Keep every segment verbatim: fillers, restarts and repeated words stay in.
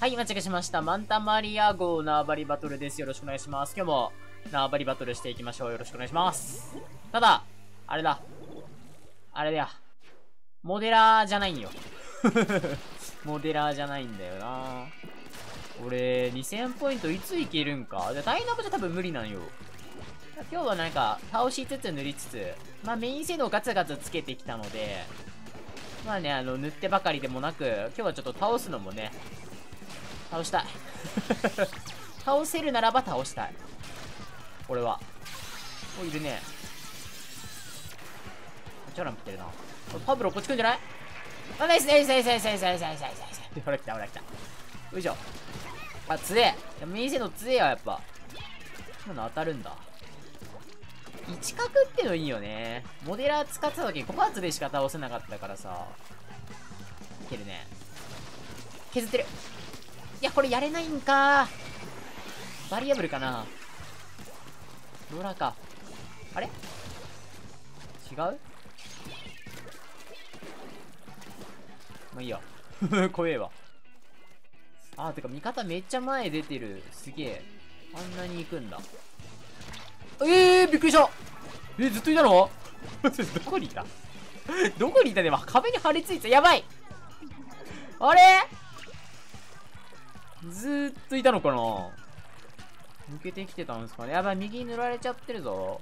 はい、間違えしました。マンタマリア号縄張りバトルです。よろしくお願いします。今日も縄張りバトルしていきましょう。よろしくお願いします。ただ、あれだ。あれだよ。モデラーじゃないんよ。モデラーじゃないんだよな。俺、にせんポイントいついけるんか。じゃ、ダイナモじゃ多分無理なんよ。今日はなんか、倒しつつ塗りつつ、まあメイン性能をガツガツつけてきたので、まあね、あの、塗ってばかりでもなく、今日はちょっと倒すのもね、倒したい。倒せるならば倒したい。俺は。お、いるね。チャラン来てるな。パブロこっち来んじゃない？あ、ナイスナイスナイスナイスナイスナイスナイスナイスナイス。ほら来たほら来た。よいしょ。あ、強え。メイン性能強えや、やっぱ。今の当たるんだ。一角ってのいいよね。モデラー使ってた時ご発でしか倒せなかったからさ。いけるね。削ってる。いや、これやれないんか。バリアブルかな。ローラーか。あれ違う？まあいいや。怖えわ。あー、てか味方めっちゃ前出てる。すげえ。あんなに行くんだ。えー、びっくりした。えー、ずっといたの？どこにいた？どこにいたね。壁に張り付いてた。やばい。あれずーっといたのかな。抜けてきてたんですかね。やばい、右塗られちゃってるぞ。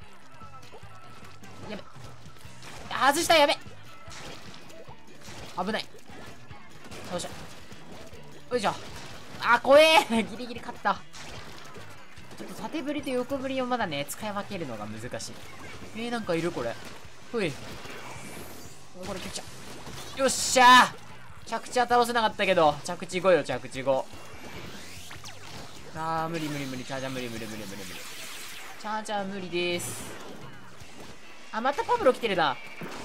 やべ。外した。やべ。危ない。よいしょ。よいしょ。あ、怖え。ギリギリ勝った。ちょっと縦振りと横振りをまだね、使い分けるのが難しい。えー、なんかいるこれ。ほい。これ、来ちゃう。よっしゃー。着地は倒せなかったけど、着地後よ、着地後。あー、無理無理無理。チャージャー無理無理無理無理無理。チャージャー無理でーす。あ、またパブロ来てるな。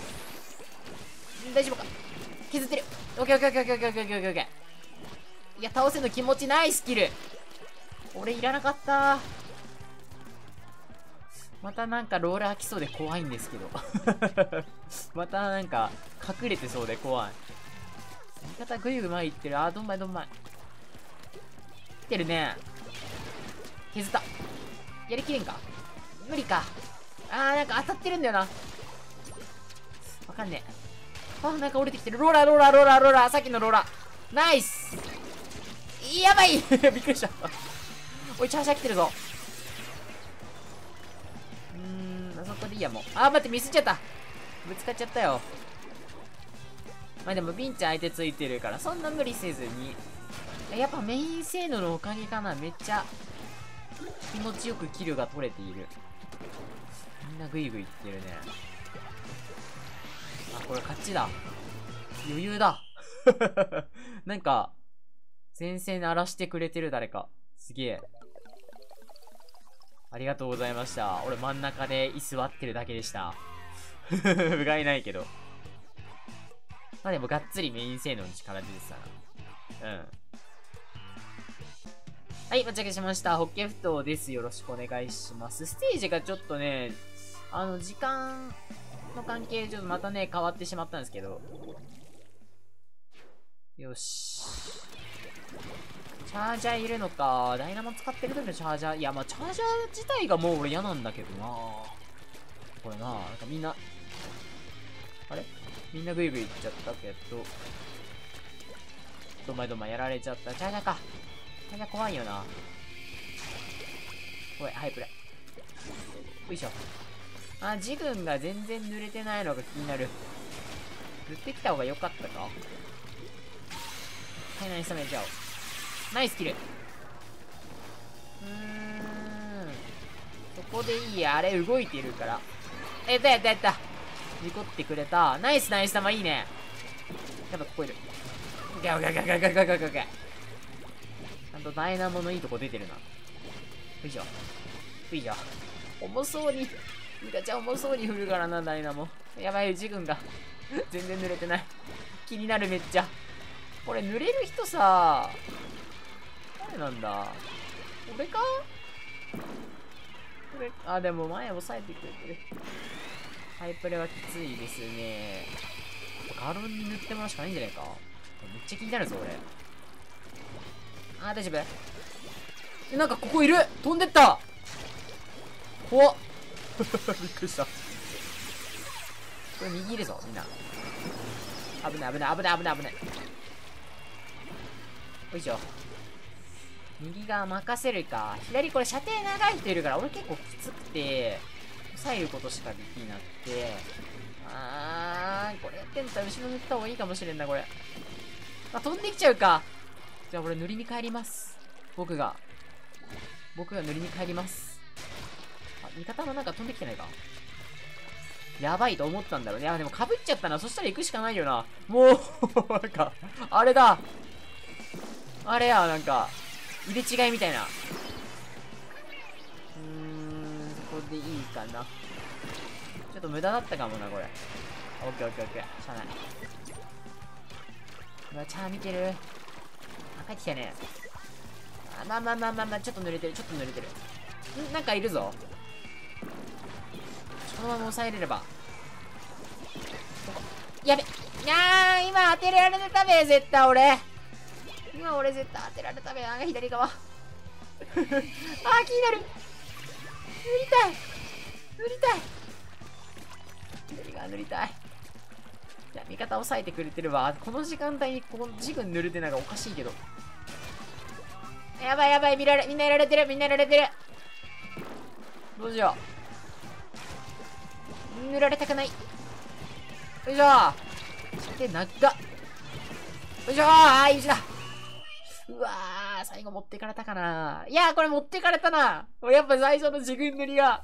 大丈夫か。削ってる。オッケーオッケーオッケーオッケーオッケーオッケーオッケーオッケー。いや、倒せるの気持ちないスキル。俺いらなかった。またなんかローラー来そうで怖いんですけど。またなんか隠れてそうで怖い。味方グイグイ前行ってる。あー、どんまいどんまい。来てるね。削った。やりきれんか。無理か。あー、なんか当たってるんだよな。わかんねえ。あー、なんか降りてきてる。ローラーローラーローラーローラー。さっきのローラー。ナイス。やばい。びっくりした。おい、チャーシャー来てるぞ。うーん、あそこでいいやもう。あー、待って、ミスっちゃった。ぶつかっちゃったよ。まあでも、ビンチ相手ついてるから、そんな無理せずに。やっぱメイン性能のおかげかな。めっちゃ気持ちよくキルが取れている。みんなグイグイいってるね。あ、これ勝ちだ。余裕だ。なんか、前線荒らしてくれてる誰か。すげえ。ありがとうございました。俺真ん中で居座ってるだけでした。不甲斐ないけど。まあでもがっつりメイン性能の力出てたな。うん。はい、間違えしました。ホッケー不当です。よろしくお願いします。ステージがちょっとね、あの、時間の関係でちょっとまたね、変わってしまったんですけど。よし。チャージャーいるのか。ダイナモ使ってる時のチャージャー。いや、まあ、チャージャー自体がもう俺嫌なんだけどな。これな、なんかみんな、あれみんなグイグイいっちゃったけど。どまいどまいやられちゃった。チャージャーか。チャージャー怖いよな。おい、ハイプレ。よいしょ。あ、ジグンが全然濡れてないのが気になる。塗ってきた方が良かったか。はい、ナイスダメージ。ナイスキル。うーん。そこでいいや。あれ動いてるから。やったやったやった。事故ってくれた。ナイスナイス玉いいね。やっぱここいる。オッケーオッケーオッケーオッケーオッケーオッケーオッケー。ちゃんとダイナモのいいとこ出てるな。よいしょ。よいしょ。重そうに。ミカちゃん重そうに振るからな、ダイナモ。やばい、ジグンが。全然濡れてない。気になるめっちゃ。これ濡れる人さ、誰なんだ？俺か？これ、あ、でも前押さえてくれてる。ハイプレはきついですね。ガロンに塗ってもらうしかないんじゃないか。めっちゃ気になるぞ、俺。 あー、大丈夫？え、なんかここいる！飛んでった！怖っびっくりした。これ右いるぞ、みんな。危ない危ない危ない危ない危ない。よいしょ。右側任せるか。左これ射程長い人いるから、俺結構きつくて、抑えることしかできなくて。あー、これやってんだったら後ろ塗った方がいいかもしれんな、これ。あ、飛んできちゃうか。じゃあ俺塗りに帰ります。僕が。僕が塗りに帰ります。あ、味方もなんか飛んできてないか。やばいと思ったんだろうね。いや、でも被っちゃったな。そしたら行くしかないよな。もう、なんか、あれだ。あれや、なんか、入れ違いみたいな。うーん、そこでいいかな。ちょっと無駄だったかもな、これ。オッケーオッケーオッケー。しゃあない。うわ、チャー見てる。あ、帰ってきたね。あ、まあまあまあまあまあ、ちょっと濡れてる、ちょっと濡れてる。ん、なんかいるぞ。このまま抑えれれば。やべ。いやー、今当てられたべ、絶対俺。今俺絶対当てられたべ、なんか左側。あー、気になる。塗りたい。塗りたい。左側塗りたい。いや、味方抑えてくれてるわ。この時間帯にここジグ塗るってなんかおかしいけど。やばいやばい、見られ、みんなやられてる、みんなやられてる。どうしよう。塗られたくない。よいしょー。で、長っ。よいしょー。あー、いいだ。うわー、最後持ってかれたかな。いやー、これ持ってかれたな。俺やっぱ最初の自分塗りが。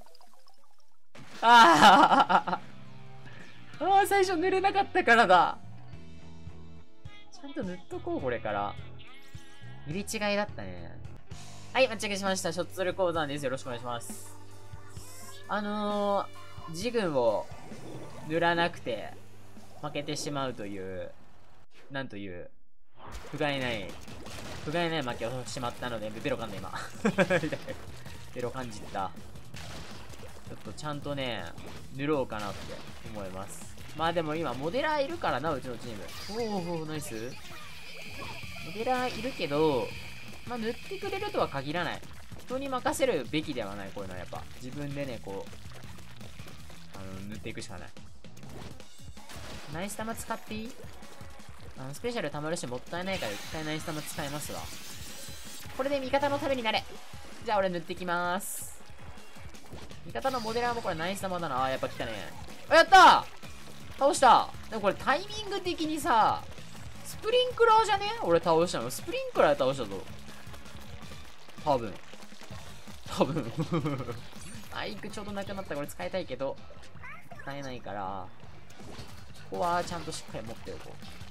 あー。あー、最初塗れなかったからだ。ちゃんと塗っとこう、これから。入れ違いだったね。はい、待ち受けしました。ショッツル鉱山です。よろしくお願いします。あのー、ジグを塗らなくて負けてしまうという、なんという、不甲斐ない、不甲斐ない負けをしてしまったので、ベロ噛んだ今。ベロ感じた。ちょっとちゃんとね、塗ろうかなって思います。まあでも今、モデラーいるからな、うちのチーム。おーおー、ナイス。モデラーいるけど、まあ塗ってくれるとは限らない。人に任せるべきではない、こういうのはやっぱ。自分でね、こう、あの、塗っていくしかない。ナイス玉使っていい？あの、スペシャル溜まるしもったいないから一回ナイス玉使いますわ。これで味方のためになれ。じゃあ俺塗ってきまーす。味方のモデラーもこれナイス玉だな。あー、やっぱ来たね。あ、やったー！倒した。でもこれタイミング的にさ、スプリンクラーじゃね？俺倒したの。スプリンクラー倒したぞ。多分。多分。アイクちょうどなくなった。これ使いたいけど、使えないから、ここはちゃんとしっかり持っておこ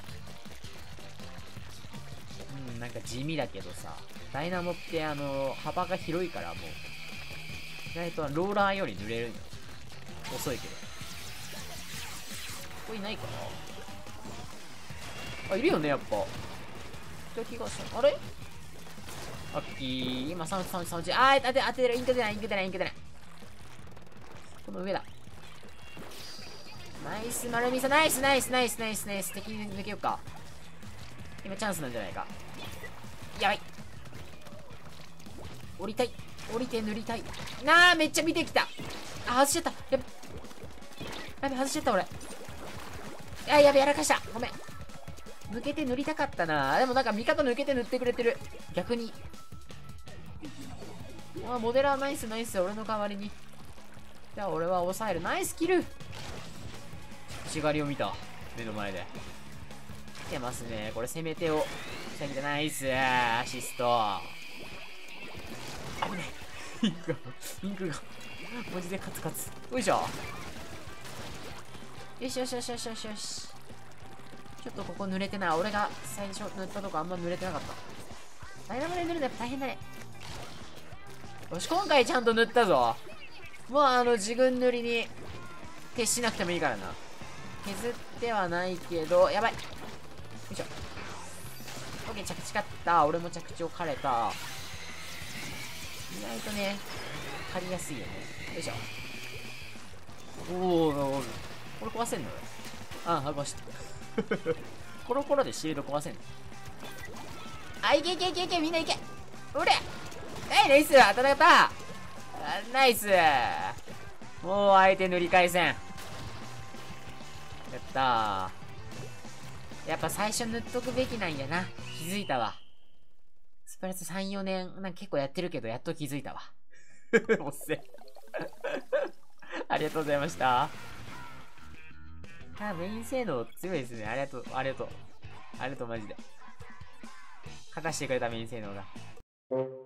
う。うん、なんか地味だけどさ、ダイナモってあの、幅が広いからもう、意外とローラーより塗れるんよ。遅いけど。ここいないかなあ、いるよね、やっぱ。って気がした。あれアッキー。今、さん、さん、さん、あー、当て、当てる。インク出ない、インク出ない、インク出ない。この上だ。ナイス、丸みさ、ナイス、ナイス、ナイス、ナイス、ナイス。敵に抜けようか。今、チャンスなんじゃないか。やばい。降りたい。降りて塗りたい。なあ、めっちゃ見てきた。あ、外しちゃった。やべ。やべ、外しちゃった、俺。あ、やべ、やらかした。ごめん。抜けて塗りたかったな。でもなんか味方抜けて塗ってくれてる。逆に。あ、モデラーナイスナイス。俺の代わりに。じゃあ俺は抑える。ナイスキル。内刈りを見た。目の前で。来てますね。これ攻め手を。攻めてナイス。アシスト。危ねえ。インクが、インクが。マジでカツカツ。よいしょ。よしよしよしよしよしよし。ちょっとここ濡れてない。俺が最初塗ったとこあんま濡れてなかった。ダイナモで塗るのやっぱ大変だね。よし、今回ちゃんと塗ったぞ。もうあの、自分塗りに徹しなくてもいいからな。削ってはないけど、やばい。よいしょ。オッケー、着地勝った。俺も着地を刈れた。意外とね、刈りやすいよね。よいしょ。おー、これ壊せんの？ああ、壊した。コロコロでシールド壊せんの？ あ、いけいけいけいけ、みんないけ。おれ。はい、ナイス。戦った。ナイス。もう相手塗り返せん。やったー。やっぱ最初塗っとくべきなんやな。気づいたわ。スプラスさん、よねん、なんか結構やってるけど、やっと気づいたわ。おっせ。ありがとうございました。あ、メイン性能強いですね。ありがとう、ありがとう。ありがとう、マジで。書かしてくれたメイン性能が。